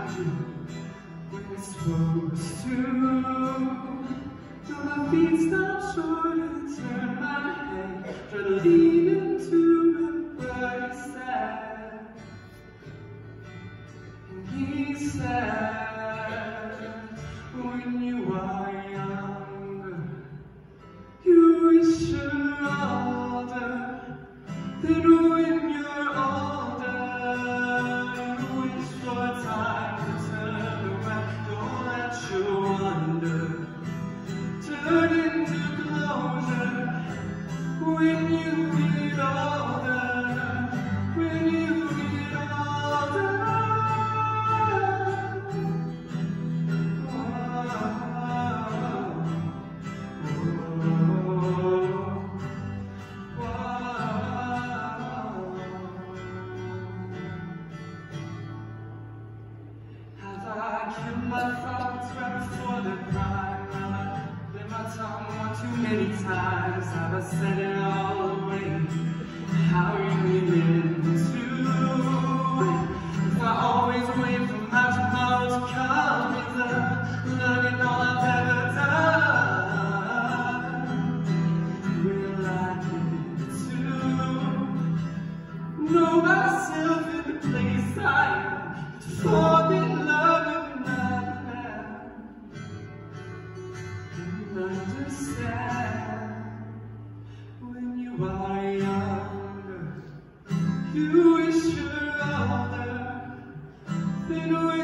find you when it's supposed to. Till my feet stop short and turn my head, try to lean into it, but it's sad. And he's sad. When you are younger, you wish you were older. Then when you're older, you wish for time to turn around. Don't let your wonder turn into closure. When you get older, when you get older. Kill my thoughts right before the crime. Bit my tongue one too many times. Have I said it all away? How are you living too? If I always wait for my tomorrow to come without learning all I've ever done, will I get to know myself in the place I am, to fall in love? Understand, when you are younger, you wish you were older. Then